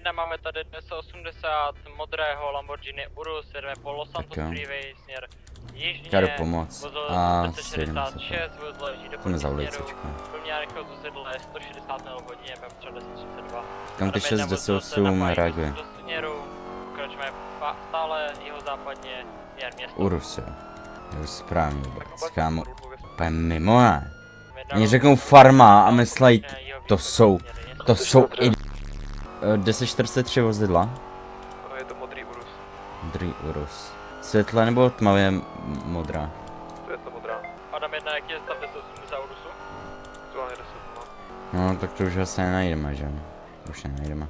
1 máme tady 280 modrého Lamborghini Urus, jedeme po Los Santos Freeway směr jižně. Jdu pomoct. A 266, vozidlo jezdí do průměru. Průměrná rychlost vozidla je 160 mil hodin, budeme třeba 1032. Kam ty 698 reaguje? Pokračujeme stále jihozápadně jen město. Urus, jo. Je správně vůbec, kámo. Úplně mimo, ne? Oni řeknou farma a myslej, to jsou i... 1043 vozidla. Je to modrý Urus. Modrý Urus. Světle nebo tmavě modrá? Světlo modrá. Adam 1, jaký je stav 1080 Urusu? Aktuálně 10 No, tak to už asi nenajdeme, že? Už nenajdeme.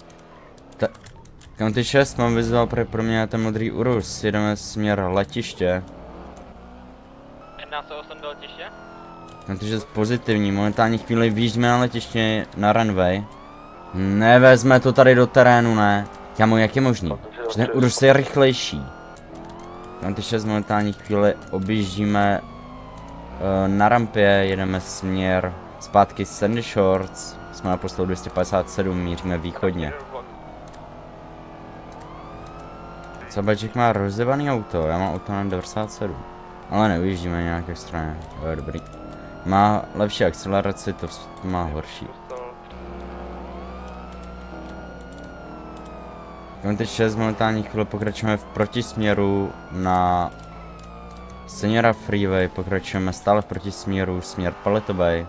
County 6 mám vyzval pro mě ten modrý Urus. Jedeme směr letiště. Jedná se o sem do letiště? County 6 pozitivní, momentálně chvíli vyjíždíme na letiště na runway. Nevezme to tady do terénu, ne? Kámo, jak je možný? Že ten Urus je rychlejší. County 6 momentálně chvíli objíždíme na rampě, jedeme směr zpátky Sandy Shores. Jsme na postavu 257, míříme východně. Sabaček má rozjebaný auto, já mám auto na 97. Ale neujíždíme nějak extrémně, jo, dobrý. Má lepší akceleraci, to má horší. County 6 momentálně chvíli pokračujeme v protisměru na Seniora Freeway, pokračujeme stále v protisměru, směr Paleto Bay.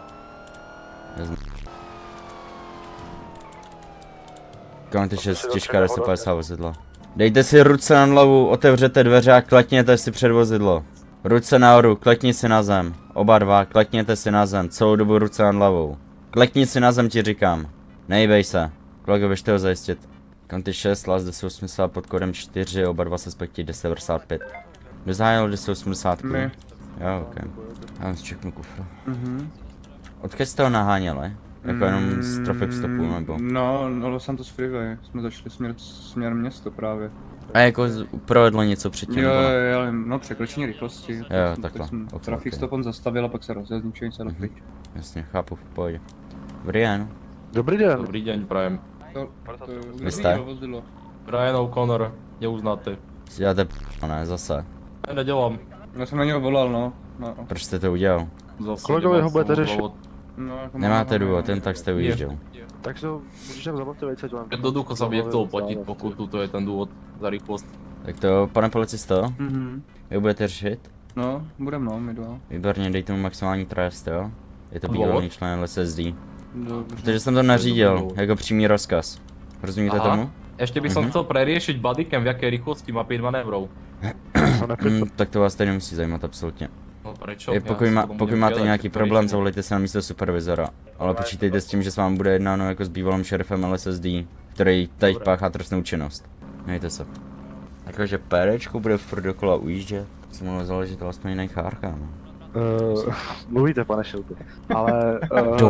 County 6, těžká 250 vozidla. Dejte si ruce na hlavu, otevřete dveře a kletněte si před vozidlo. Ruce nahoru, kletni si na zem. Oba dva, kletněte si na zem, celou dobu ruce nad hlavou. Kletni si na zem, ti říkám. Nejbej se. Kolego, běžte ho zajistit. County 6, Las 1080 pod kodem 4, oba dva suspekti 1095. Kdo zahájil 1080? My. Jo, ok. Já vám zčeknu kufru. Odkud jste ho naháněli? Jako jenom z traffic stopu, nebo? No, Los Santos Freeway, jsme začali směr město právě. A jako provedlo něco předtím, Jo, nebo? no překročení rychlosti. Jo, takhle. Okay, traffic stop on zastavil a pak se rozjel, zničení se pryč. Jasně, chápu, v pohodě. Dobrý den. Dobrý den. Dobrý deň, prajem. Vy jste? Brian O'Connor, neuznáte. Si děláte ne, zase. Ne, nedělám. Já jsem na něho volal, no. Proč jste to udělal? Zase Kolegovi ho budete řešit. No, jako Nemáte důvod, ten tak jste ujížděl. Tak se můžeš tam zaplatit, co vám. Jednoducho sa bude chcel platiť pokutu, to je ten dôvod za rýchlosť. Tak to, pane policisto, vy budete řešit? No, budem no, my dva. Výborně, dejte mu maximální trest, jo? Je to Důvod? bývalý člen LSSD. Dobře. Protože jsem to nařídil, jako přímý rozkaz. Rozumíte tomu? Ešte by som chcel preriešiť bodycam, v jakej rýchlosti má 5 manévrov. Tak to vás tady nemusí zajímat absolutně. No prečo? Pokud máte nějaký problém, zavolejte se na místo supervizora. Ale počítejte s tím, že s vámi bude jednáno jako s bývalým šerifem LSSD, který teď páchá trestnou činnost. Mějte se. Jakože PDčko bude furt dokola ujíždět, tak se mohlo založit vlastně jiný chárka, no. Mluvíte, pane Šilty, ale...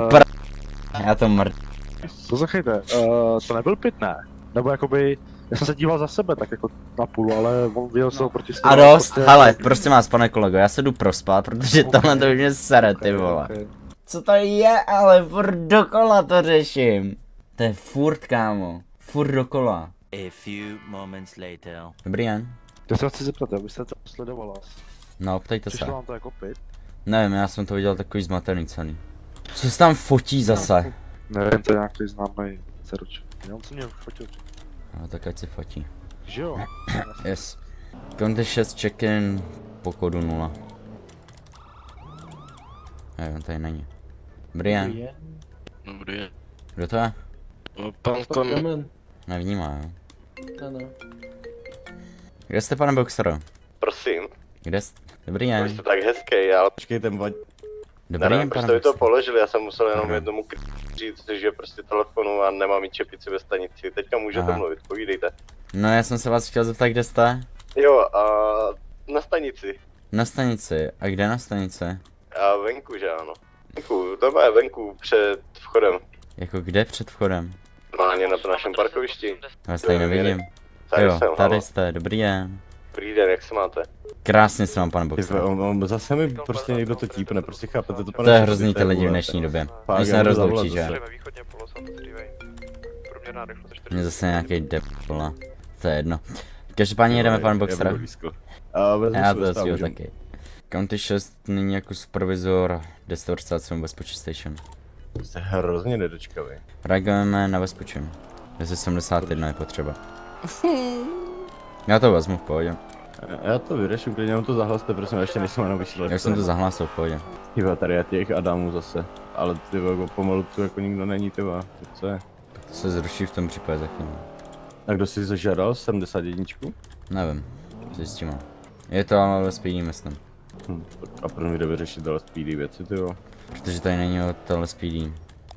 Já to Poslouchejte, to nebyl pit, ne? Nebo jakoby, já jsem se díval za sebe tak jako na půl, ale on vyjel se proti A dost, hele, prostě vás, pane kolego, já se jdu prospat, protože tohle to už mě sere, ty vole. Co to je, ale furt dokola to řeším. To je furt, kámo, furt dokola. A few moments later. Dobrý den. Já se vás chci zeptat, abyste to sledovala. No, ptejte se. Přišlo vám to jako pit? Nevím, já jsem to viděl takový zmatený celý. Co se tam fotí zase? Nevím, to je nějaký známý ceruč. Jenom co mě fotil. No tak ať si fotí. Že jo? Yes. County 6 check-in po kodu 0. On tady není. Dobrý den. Dobrý den. Kdo to je? Pan Kon... Nevnímá, jo? Ano. Kde jste, pane Boxer? Prosím. Kde jste? Dobrý den. Vy jste tak hezký, ale počkejte, Dobrý den, proč pane jste mi to Boxer. položili, já jsem musel jenom jednomu říct, že prostě telefonu a nemám mít čepici ve stanici. Teďka můžete mluvit, povídejte. No já jsem se vás chtěl zeptat, kde jste? Jo, a na stanici. Na stanici. A kde na stanici? A venku, že ano. Venku, to je venku před vchodem. Jako kde před vchodem? Normálně na to našem parkovišti. Vás tady nevidím. Jo, tady jste, dobrý den. Dobrý den, jak se máte? Krásně se mám, pane Boxer. Zase mi prostě někdo to típne, prostě chápete to, pane. To je hrozný ty lidi v dnešní době. Oni se rozloučí, že? Směrná rychlost 40. Mě zase nějaký debla. To je jedno. Každopádně jdeme pan Boxera. Já to asi taky. County 6 nyní jako supervizor 1047 West Puchy Station. Jste hrozně nedočkavý. Reagujeme na West Puchy. 271 je potřeba. Já to vezmu v pohodě. Já to vyřeším, klidně mám to zahlaste, prosím, ještě nejsem na vysílačce. Já jsem to zahlásil v pohodě. Tyba, tady je těch Adamů zase. Ale tyba, jako pomalu tu jako nikdo není, tyba. Co je? To se zruší v tom případě za chvíli. A kdo si zažádal 71? Nevím, zjistíme. Je to ale ve speedy, myslím. A pro mě jde vyřešit ale speedy věci, tyjo. Protože tady není o tohle speedy.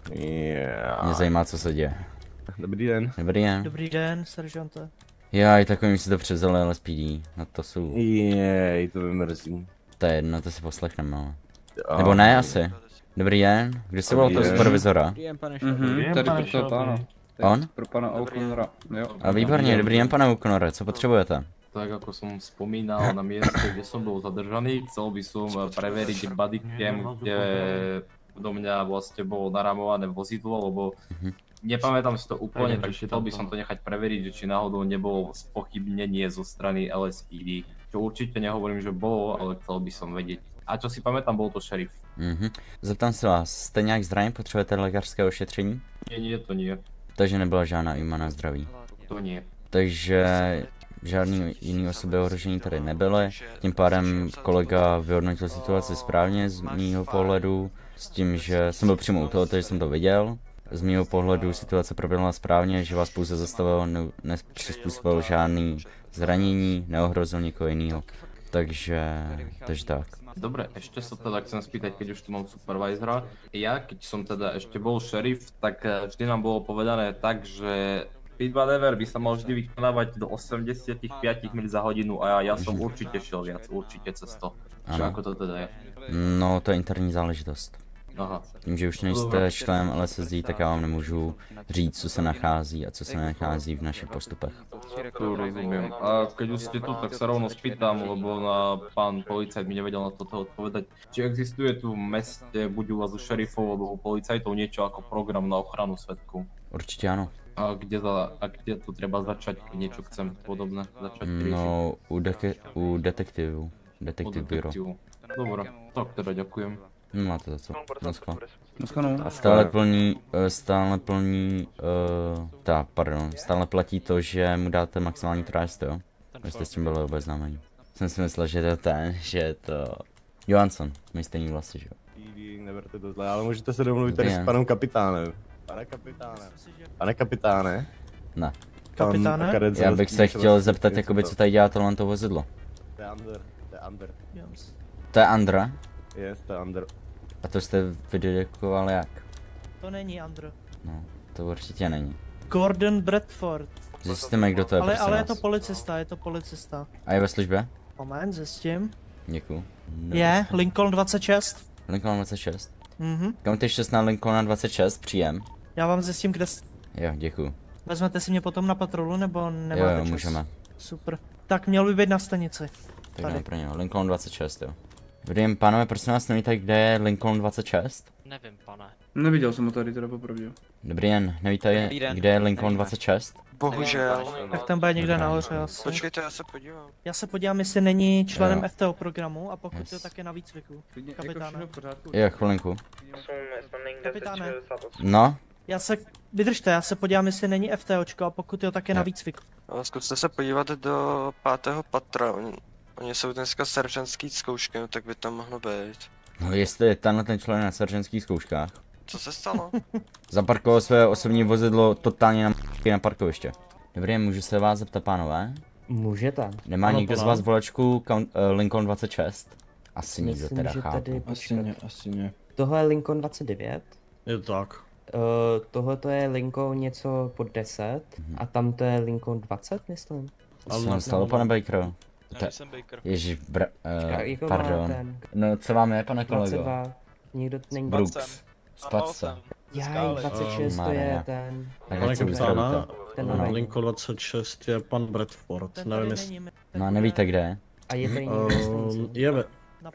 Mě zajímá, co se děje. Dobrý den. Dobrý den. Dobrý den, seržante. Jaj, takovým si to převzali LSPD. No to jsou. Jej, to mi mrzí. To je jedno, to si poslechneme, ale. Nebo ne, asi. Dobrý den, kdy jsi volal toho supervizora? Dobrý den, pane tady pro toho pána. On? Pro pana O'Connora, jo. A výborně, dobrý den, pane O'Connore, co potřebujete? Tak ako som spomínal, na mieste, kde som bol zadržaný, chcel by som preveriť bodycam, kde do mňa vlastne bolo naramované vozidlo, lebo nepamätám si to úplne, tak chcel by som to nechať preveriť, že či náhodou nebolo spochybnenie zo strany LSPD. Čo určite nehovorím, že bolo, ale chcel by som vedieť. A čo si pamätám, bol to šerif. Zeptám se vás, jste nějak zdraví, potřebujete lékařské ošetření? Nie, to nie. Takže nebyla žádná újma na zdraví. To nie. Takže žádný jiný osoby ohrožení tady nebyly. Tím pádem kolega vyhodnotil situaci správně z mýho pohledu, s tím, že jsem byl přímo u toho, takže jsem to viděl. Z mýho pohledu situace proběhla správně, že vás pouze zastavil, nepřizpůsobil žádný zranění, neohrozil nikoho jiného. Takže tak. Dobre, ešte sa teda chcem spýtať, keď už tu mám supervisora. Ja, keď som teda ešte bol šerif, tak vždy nám bolo povedané tak, že speed maneuver by sa mal vždy vykonávať do 85 mil za hodinu a ja som určite šiel viac, určite cez to. Čo ako to teda je? No, to je interní záležitost. Aha. Tím, že už nejste členem LSSD, tak já vám nemůžu říct, co se nachází a co se nenachází v našich postupech. To rozumiem. A keď už ste tu, tak sa rovno spýtam, lebo pán policajt mi nevedel na toto odpovedať. Či existuje tu v meste, buď u vás u šerifov alebo u policajtov niečo ako program na ochranu svedkov? Určitě ano. A kde to treba začať, keď niečo chcem podobné začať riešiť? No, u detektivu. Detektiv bureau. Dobre, tak teda ďakujem. Máte za co, naschle. No. Stále platí to, že mu dáte maximální trest, jo? Vy jste s tím byli obeznámení. Jsem si myslel, že to je ten, že je to Johansson, mají stejný vlasy, že jo? Neberte to zle, ale můžete se domluvit tady s panem kapitánem. Pane kapitáne? Ne. Kapitáne? Já bych se chtěl zeptat, jakoby, co tady dělá tohle to vozidlo. To je Under. To je Andra? Yes, to je Under. A to jste vydetekoval jak? To není Andrew. No, to určitě není. Gordon Bradford. Zjistíme, kdo to je, Ale je to policista, A je ve službě? Moment, zjistím. Děkuju. Je, Lincoln 26. Lincoln 26. Mhm. County 6 na Lincoln 26, příjem. Já vám zjistím, kde Jo, děkuju. Vezmete si mě potom na patrolu, nebo nemáte čas? Můžeme. Super. Tak měl by být na stanici. Tak jdeme pro něho. Lincoln 26, jo. Dobrý, pánové, prosím vás, nevíte, kde je Lincoln 26? Nevím, pane. Neviděl jsem ho tady teda popravdě. Dobrý den, nevíte, kde je Lincoln 26? Bohužel. Tak tam bude někde nahoře asi. Počkejte, já se podívám. Já se podívám, jestli není členem Jo. FTO programu a pokud to tak je na výcviku. Kapitáne. Jo, chvilinku. Kapitáne. No? Vydržte, já se podívám, jestli není FTOčko a pokud jo, tak je na výcviku. Zkuste se podívat do 5. patra. Oni jsou dneska seržantský zkoušky, no tak by tam mohlo být. No jestli je tenhle ten člověk na seržantských zkouškách. Co se stalo? Zaparkoval své osobní vozidlo totálně na parkoviště. Dobrý, můžu se vás zeptat, pánové? Můžete. Nemá někdo z vás volačku Lincoln 26? Asi nikdo teda chápu. Asi ne. Tohle je Lincoln 29. Je to tak. Tohle to je Lincoln něco pod 10 a tam to je Lincoln 20, myslím. Co se vám stalo, pane Baker? Ježiš, pardon. No, co vám je, pane kolego? 22. Nikdo není. Brooks. Spadce. Jaj, 26 to je ten. Pane kapitána, Lincoln 26 je pan Bradford, nevím jestli... No, nevíte kde je? A je tady někdo je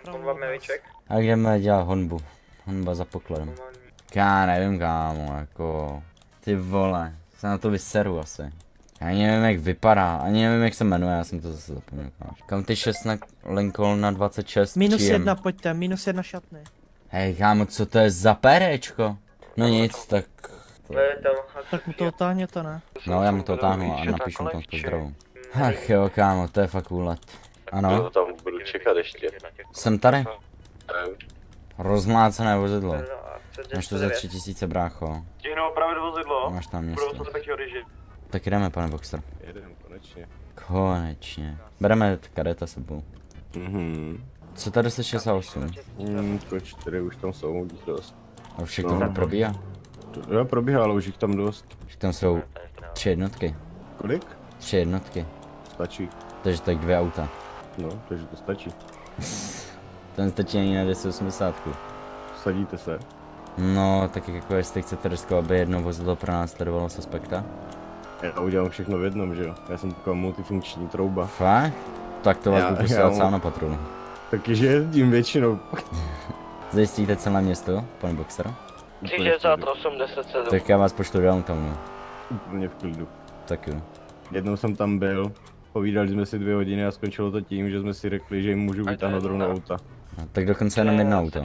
A jdeme dělat honbu. Honba za pokladem. Já nevím, kámo, jako... Ty vole. Se na to vyseru asi. Já ani nevím jak vypadá, ani nevím jak se jmenuje, já jsem to zase zapomněl. County 6 na Lincoln na 26. -1, pojďte, -1 šatny. Hej kámo, co to je za péréčko? No nic, tak... Tak mu to otáhněte, ne? No já mu to otáhnu a napíšu mu tam pozdravu. Ach jo kámo, to je fakt úlet. Ano, Tam budu čekat ještě. jsem tady. Rozmlácené vozidlo. Máš to za 3000 brácho. Stihnou opravit vozidlo. Máš tam město. Budou se taky odjíždět. Tak jdeme pane Boxer. Jedem, konečně. Konečně. Bereme kadeta sebou. Co tady se 68? Jako 4 už tam jsou, jich dost. A už všechno probíhá? Jo, probíhá, ale už jich tam dost. Už tam jsou 3 jednotky. Kolik? 3 jednotky. Stačí. Takže tak 2 auta. No, takže to stačí. Ten stačí ani na 1080. Sadíte se. No, tak jako jestli chcete riskovat, aby jedno vozidlo pro nás sledovalo suspekta. Já udělám všechno v jednom, že jo? Já jsem taková multifunkční trouba. Fakt? Tak to vás budu posílat sám na patrolu. Takže jezdím většinou. Zajistíte celé město, pane Boxer? 368 10 Tak já vás pošlu downtownu. Úplně v klidu. Tak jo. Jednou jsem tam byl, povídali jsme si 2 hodiny a skončilo to tím, že jsme si řekli, že jim můžu vytáhnout rovnou auta. No, tak dokonce jenom jedno auto.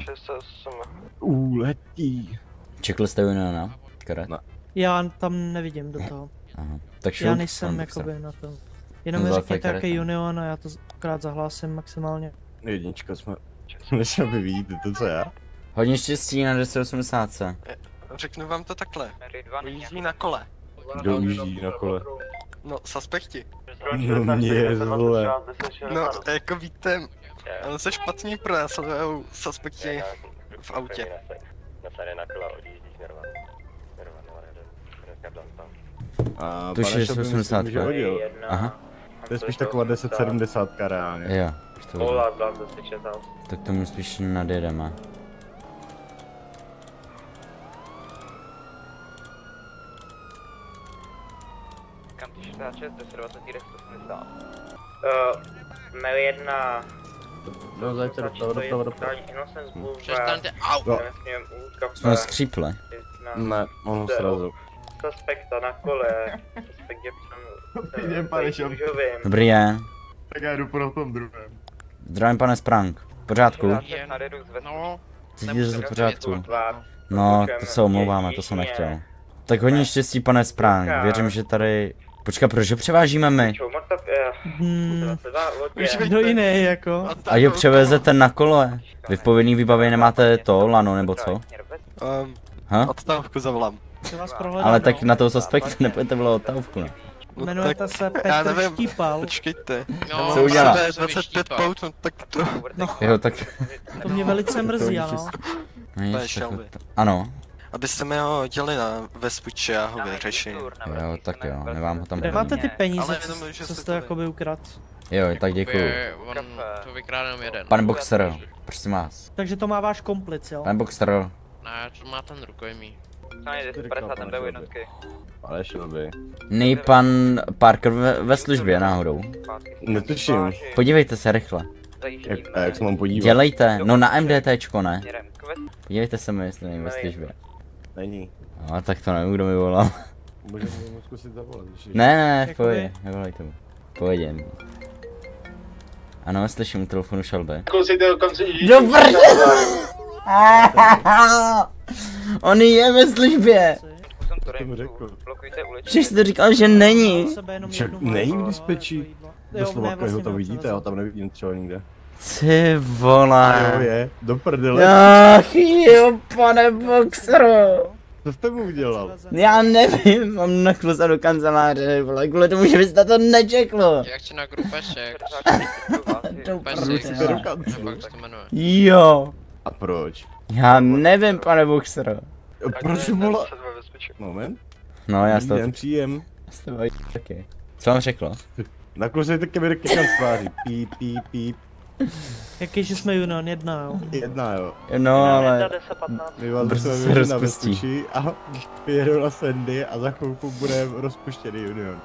Letí. Čekli jste Uniona? Karet? No. Já tam nevidím do toho. Aha. Tak Já nejsem jakoby na tom. Jenom mi řekněte jaký Union a já to akorát zahlásím maximálně. Jednička jsme. Než aby vidíte to, co já. Hodně štěstí na 1080. Řeknu vám to takhle. Jízdí na kole. Kdo ujíždí na kole? No, suspekti. No mě zle. No, jako víte, on se špatně pronásledují suspekti v autě. A To je 680. Aha. To je spíš taková 1070 reálně. Jo. Tak tomu spíš nadjedeme. County 66, 1020, 180. Mail 1. No zajďte doprava. Přestaňte, au! Jsme skřípli. Ne, on ho srazil. Suspekta na kole. Suspekt je přem... Dobrý je. Tak já jdu po tom druhém. Zdravím pane Sprang. V pořádku? No. Cítíte se v pořádku? No, to se omlouváme, to jsem nechtěl. Tak hodně štěstí pane Sprang, věřím, že tady... Počkej, proč ho převážíme my? Kdo jiný jako? A jo, převezete na kole. Vy v povinný výbavě nemáte to, lano nebo co? Ha? Odtávku zavolám. Ale tak na toho suspekta nepojďte volat odtávku, ne? Jmenujete se Petr Štípal. Počkejte. Co udělá? 25 pout, no tak to... Jo, tak... To mě velice mrzí, ano. Ano. Abyste mi ho dělali na vespuče, já ho vyřeším. Jo, tak jo, my vám ho tam Kde máte hodíme. ty peníze, co jste jakoby ukradl? Jo, tak děkuju. To vykrádá jenom jeden. Pan Boxer, prosím vás. Takže to má váš komplic, jo? Pan Boxer. Ne, to má ten rukojmí. Ale šelby. Nej pan Parker ve službě náhodou. Netuším. Podívejte se rychle. Jak se mám podívat? Dělejte, no na MDTčko ne. Podívejte se mi, jestli není ve službě. Není. No tak to nevím, kdo mi volal. Můžeme mu zkusit zavolat. Ne, v pohodě, nevolejte mu. V pohodě. Ano, slyším u telefonu Shelby. Dobře! On je ve službě! Však jsi to říkal, že není. Však není v dispečí. Doslova, jak ho tam vidíte, já tam nevidím třeba nikde. Ty vole. Jo je, do prdele. Ach jo, pane Boxero. Co jste mu udělal? Já nevím, mám naklusa do kanceláře, vole, kvůli tomu, že byste to nečeklo. Jak či na grupešek? Jo. A proč? Já nevím, pane Boxero. Proč volá? Moment. No, já to... příjem. taky. Co vám řeklo? Naklusejte kamery ke kanceláři. Píp, píp, píp. Jaký, že jsme Union, jedna jo? Jedna jo. No, ale... My vás budeme vyřešit na vespuči a vyjedou na Sandy a za chvilku bude rozpuštěný Union.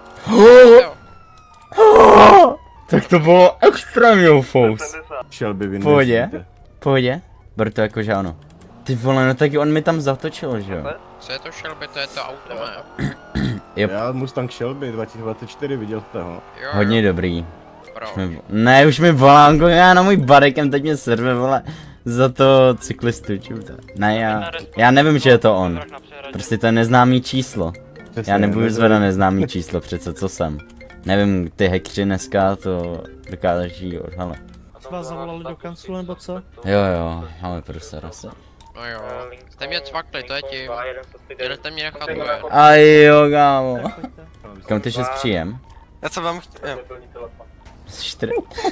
Tak to bylo extrémně fous. Shelby, vy Pohodě? Beru to jako že ano. Ty vole, no tak on mi tam zatočil, že jo? Co je to Shelby, to je to auto, ne? Yep. Já Mustang Shelby 2024, viděl jste ho? Hodně dobrý. Už mi volá, já na můj barekem, teď mě serve, vole, za to cyklistu, čuta. Ne, já nevím, že je to on. Prostě to je neznámý číslo. Přesně, Já nebudu zvedat neznámý číslo, přece co jsem. Nevím, ty hackři dneska to dokážeš jí odhalit. Vás zavolali do kanclu nebo co? Jo, máme prostě rasy. No jo, jste mě cvakli, to je tím. Měli jste mě nechat moje. A jo, kámo. Kam ty 6 příjem? Já co vám chtěl. 4.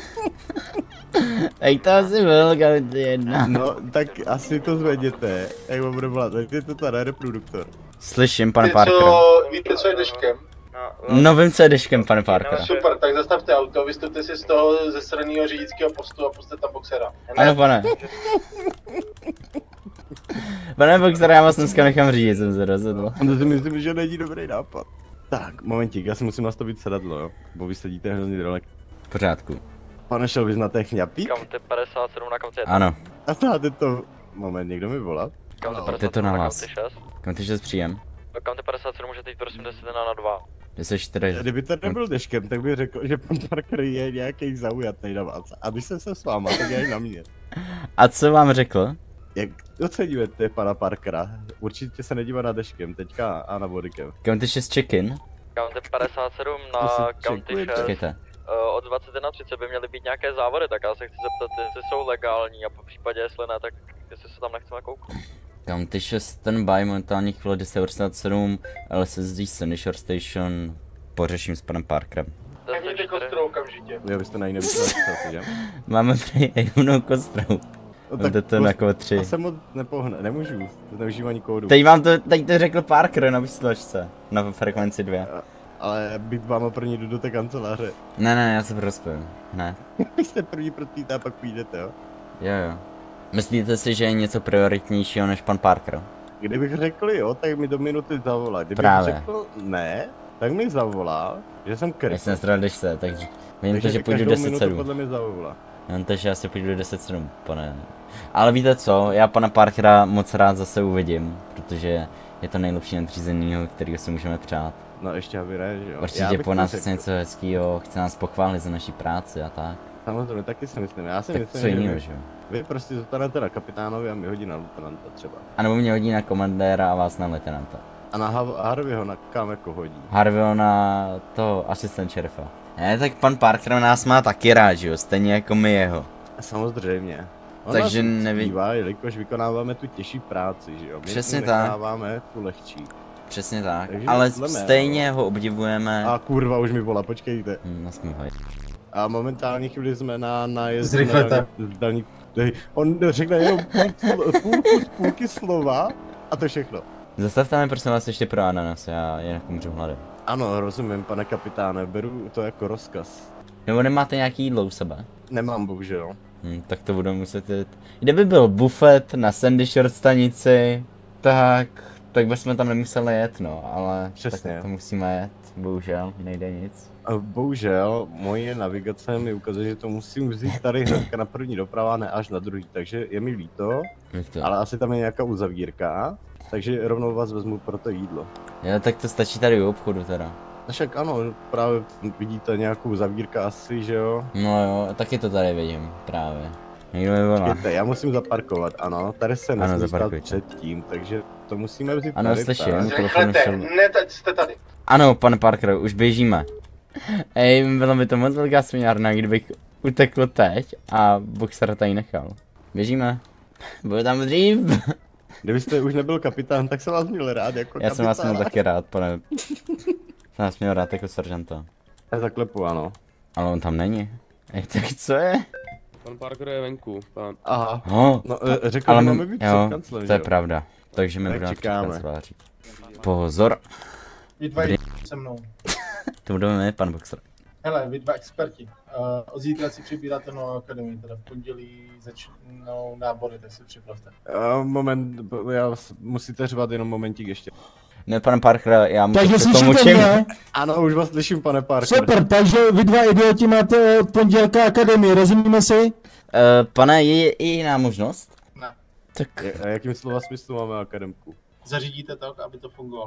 Ej, to asi byl, kam ty jedna. No, tak asi to zvedněte, jak vám bude volat, je to tady reproduktor. Slyším, pane Parker. Víte, co je deškem? No vím, co je deškem, pane Parker. Super, tak zastavte auto, vystupte si z toho zesraného řidičského postu a pusťte tam boxera. Ano, pane. Pane Boxer, já vás dneska nechám řídit, jsem se rozhodl. To si myslím, že není dobrý nápad. Tak, momentík, já si musím nastavit sedadlo, jo, bo vy sedíte hrozně daleko. V pořádku. Pane Šel, vy znáte chňapík? County 57 na County 1. Ano. A znáte to... Moment, někdo mi volá? Je to na vás. County 6. County 6 příjem. County 57 může teď prosím 10 na 2. 10-4. Kdyby to nebyl deškem, tak bych řekl, že pan Parker je nějaký zaujatý na vás. A když jsem se s váma, tak je i na mě. A co vám řekl? Jak oceňujete pana Parkera? Určitě se nedívá na deškem, teďka a na bodykem. County 6 check-in. County 57 na County 6. Čekejte. Od 21:30 by měly být nějaké závody, tak já se chci zeptat, jestli jsou legální a po případě jestli ne, tak jestli se tam nechceme kouknout. County 6 standby, momentální chvíle 10:47, LSSD Sandy Shore Station, pořeším s panem Parkerem. Mějte kostru okamžitě. Jo, byste na jiné vysvětlit, že? Máme prý jemnou kostrou. No, tak to na kolo 3. Já se moc nepohne, nemůžu, zneužívání kódu. Teď to řekl Parker na vysílačce, na frekvenci 2. Ale být váma první jdu do té kanceláře. Ne, já se prospím, ne. Vy jste první protíte a pak půjdete, jo? Jo. Myslíte si, že je něco prioritnějšího než pan Parker? Kdybych řekl jo, tak mi do minuty zavolá. Kdybych řekl ne, tak mi zavolá, že jsem krv. Já jsem zdradeš se, takže vím to, že půjdu 10:07. Podle mě zavolá. Vím to, že asi půjdu 10:07, pane. Ale víte co, já pana Parkera moc rád zase uvidím, protože je to nejlepší nadřízenýho, kterýho si můžeme přát. No ještě aby ne, že jo. Určitě po nás chce něco hezkýho, chce nás pochválit za naší práci a tak. Samozřejmě, taky si myslím, já si tak myslím, co jiného, že jo. Vy prostě zůstanete na kapitánovi a mi hodí na lieutenanta třeba. A nebo mě hodí na komandéra a vás na lieutenanta. A na Harveyho na kam jako hodí? Harveyho na to asistent šerifa. Ne, tak pan Parker nás má taky rád, že jo, stejně jako my jeho. Samozřejmě. Takže nevím. Jelikož vykonáváme tu těžší práci, že jo. My přesně tak. Vykonáváme tu lehčí. Přesně tak, takže ale stejně ho obdivujeme. A kurva, už mi volá, počkejte. Nasmívaj. A momentálně chvíli jsme na nájezdu. Zrychlete. On řekne jenom půlky slova a to všechno. Zastavte mě prosím vás ještě pro ananas, já jinak umřu hladem. Ano, rozumím, pane kapitáne, beru to jako rozkaz. Nebo nemáte nějaký jídlo u sebe? Nemám, bohužel. Tak to budu muset jít. Kdyby byl bufet na Sandy Shore stanici, tak bychom tam nemuseli jet, no, ale přesně. Tak to musíme jet, bohužel, nejde nic. Bohužel, moje navigace mi ukazuje, že to musím vzít tady hnedka na první doprava, ne až na druhý, takže je mi líto, ale asi tam je nějaká uzavírka, takže rovnou vás vezmu pro to jídlo. Jo, tak to stačí tady u obchodu teda. Však ano, právě vidíte nějakou zavírka asi, že jo? No jo, taky to tady vidím, právě. Někdo mi volá. Počkejte, já musím zaparkovat, ano, tady se nesmí stát předtím, takže to musíme vzít ano, tady. Slyším, ne, teď jste tady. Ano, pane Parker, už běžíme. Ej, bylo by to moc velká směnárna, kdybych utekl teď a boxera tady nechal. Běžíme. Bude tam dřív. Kdybyste už nebyl kapitán, tak jsem vás měl rád jako kapitán. Já jsem vás měl taky rád, pane. Jsem vás měl rád jako seržanta. Já zaklepu, ano. Ale on tam není. Ej, tak co je? Pan Parker je venku, pan. Aha. No, řekl, že máme být před kanclem, to je pravda. Takže my budeme před kanceláří. Pozor. Vy dva se mnou. To budeme my, pan boxer. Hele, vy dva experti. Od zítra si přibíráte novou akademii, teda v pondělí začnou nábory, tak si připravte. Moment, musíte řvat jenom momentík ještě. Ne, pane Parker, já můžu takže se tomu čím. Ano, už vás slyším, pane Parker. Super, takže vy dva idioti máte od pondělka akademii, rozumíme si? Pane, je i jiná možnost? Ne. Tak... A jakým slova smyslu máme akademku? Zařídíte tak, aby to fungovalo.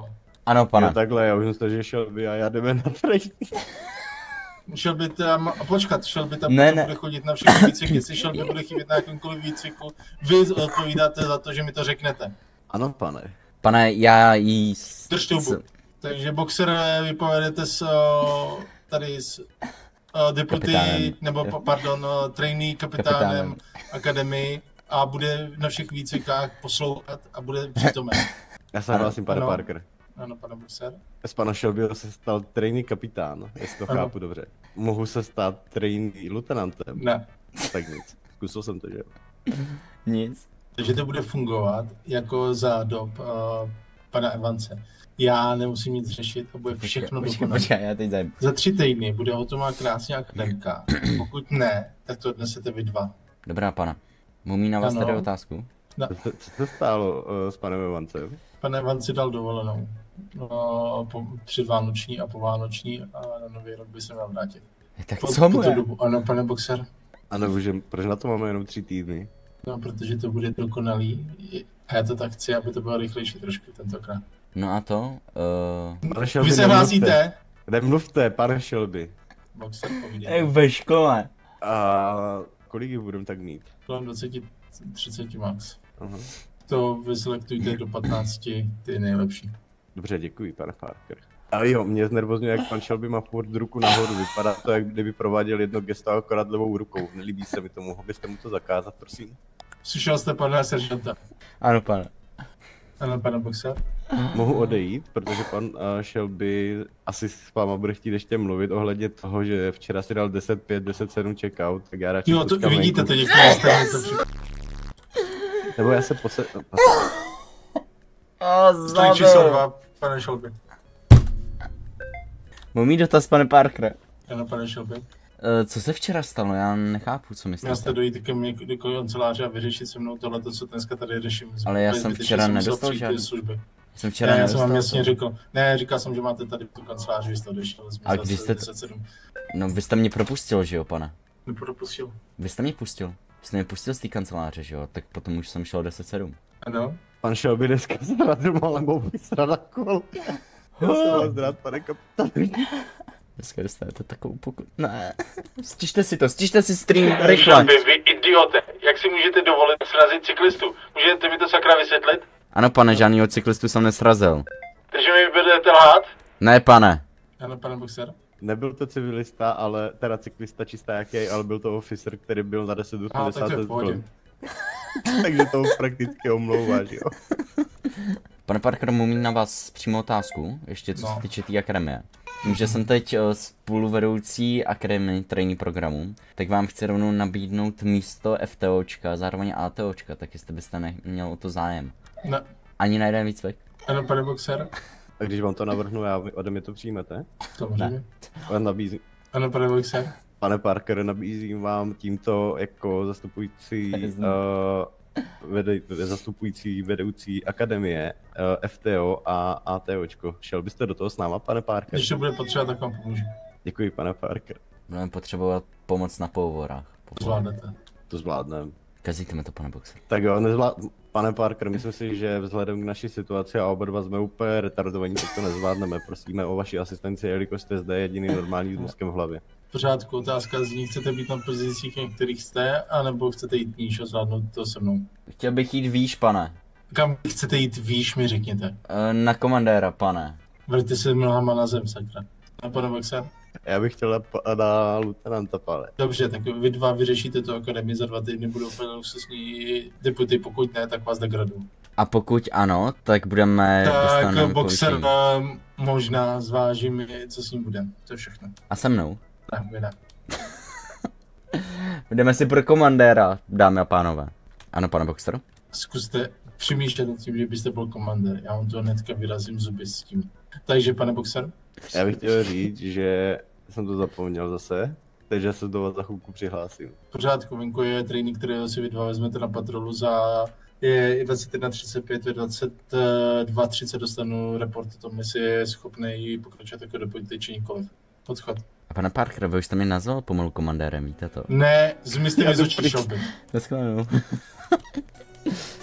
Ano, pane. Jo, takhle, já už myslím, že Shelby a já jdeme na training. Šel by tam, počkat, šel by tam, ne. bude chodit na všechny výcviky, jestli šel by bude chybět na jakémkoliv výcviku, vy odpovídáte za to, že mi to řeknete. Ano, pane. Pane, já jí... Držte hubu. Takže boxer vypovedete tady s deputy, nebo pardon, trainee kapitánem akademii a bude na všech výcvikách poslouchat a bude přítomen. Já se hlásím, pane Parker. Ano, pane boxer. Z pana Shelbyho se stal trainee kapitán, jestli to chápu dobře. Mohu se stát trainee lieutenantem? Ne. Tak nic, zkusil jsem to, že jo. Nic. Takže to bude fungovat jako za dob pana Evance. Já nemusím nic řešit a bude všechno dokonalé. Za 3 týdny bude hotová krásně akademka. Pokud ne, tak to odnesete vy 2. Dobrá, pana. Mumí na vás tady otázku? No. Co se stalo s panem Evancem? Pan Evans si dal dovolenou. Předvánoční a povánoční a na nový rok by se měl vrátit. Tak co mu je? Ano, pane boxer. Ano, proč na to máme jenom 3 týdny? No, protože to bude dokonalý a já to tak chci, aby to bylo rychlejší trošku tentokrát. No a to? Pane Shelby, vy se hlásíte? Nemluvte, pane Shelby. Boxer povídej. Ve škole. A kolik jich budeme tak mít? Kolem 20-30 max. To vyzelektujte do 15, ty nejlepší. Dobře, děkuji, pane Parker. Ale jo, mě znervozňuje, jak pan Shelby má furt ruku nahoru. Vypadá to, jak kdyby prováděl jedno gesto akorát levou rukou. Nelíbí se mi to, mohl byste mu to zakázat, prosím? Slyšel jste pana seržanta? Ano, pane. Ano, pane boxer? Mohu odejít, protože pan Shelby asi s váma bude chtít ještě mluvit ohledně toho, že včera si dal 10-5, 10-7 checkout, tak já radši jo, to vidíte to, děkuji, jste mi to všechno. Nebo já se Stojí číslo 2, pane Shelby. Mám dotaz, pane Parker. Ano, pane Shelby. Co se včera stalo? Já nechápu, co myslíte. Měl jste dojít ke mně do kanceláře a vyřešit se mnou tohleto, co dneska tady řeším. Ale já jsem včera nedostal žádný. Jsem včera já jsem vám jasně řekl. Ne, říkal jsem, že máte tady tu kanceláři, vy jste odešel. A když jste... No, vy jste mě propustil, že jo, pane? Nepropustil. Vy jste mě pustil. Vy jste mě pustil z té kanceláře, že jo? Tak potom už jsem šel 10-7. Ano. Pan Shelby dneska zradil, ale mohl bych srada kol. Já jsem vás rád, pane kapitáne. Dneska dostanete takovou pokud... Ne. Stižte si stream, rychle. Vy idiote, jak si můžete dovolit srazit cyklistu? Můžete mi to sakra vysvětlit? Ano, pane, žádnýho cyklistu jsem nesrazil. Takže mi budete lhát? Ne, pane. Ano, pane boxer. Nebyl to civilista, ale teda cyklista čistá jaký, ale byl to officer, který byl na 10-80 Takže to prakticky omlouvá, že jo? Pane Parker, mám na vás přímo otázku, ještě co se týče té akademie. Tím, že jsem teď spoluvedoucí akademii trainee programu, tak vám chci rovnou nabídnout místo FTOčka, zároveň ATOčka, tak jestli byste neměl o to zájem. Ne. Ani na jeden výcvik? Ano, pane boxer. A když vám to navrhnu, ode mě to přijmete? Samozřejmě. Nabízím. Ano, pane boxer. Pane Parker, nabízím vám tímto jako zastupující vedoucí akademie FTO a ATOčko. Šel byste do toho s náma, pane Parker? Když to bude potřeba, tak vám pomůžu. Děkuji, pane Parker. Budeme potřebovat pomoc na pohovorách. Zvládnete. To zvládneme. Kazíte mi to, pane boxer. Tak jo, pane Parker, myslím si, že vzhledem k naší situaci a oba dva jsme úplně retardovaní, tak to nezvládneme. Prosíme o vaši asistenci, jelikož jste zde jediný normální s mozkem v hlavě. V pořádku, otázka zní, chcete být na pozicích, na kterých jste, anebo chcete jít níž a zvládnout to se mnou? Chtěl bych jít výš, pane. Kam chcete jít výš, mi řekněte. Na komandéra, pane. Vrťte se nohama na zem, sakra. Na pane boxer? Já bych chtěl na lieutenanta, pane. Dobře, tak vy dva vyřešíte tu akademii, za 2 týdny budou úplně luxusní deputy, pokud ne, tak vás degradují. A pokud ano, tak budeme... Tak boxer možná zvážím, co s ním budeme, to je všechno. A se mnou? Tak, vyjde. Jdeme si pro komandéra, dámy a pánové. Ano, pane boxer? Zkuste přemýšlet nad tím, že byste byl komandér, já vám to hnedka vyrazím zuby s tím. Takže, pane boxer? Já bych chtěl říct, že jsem to zapomněl zase, takže se do vás za chvilku přihlásím. V pořádku, venku je trénink, kterého si vy dva vezmete na patrolu za... Je 21:35, ve 22:30 dostanu report o tom, jestli je schopný pokračovat jako deputy či nikoliv. Odchod. A pane Parker, vy už jste mě nazval pomalu komandérem, víte to? Ne, zmizte mi z očí, Shelby. To schválnu.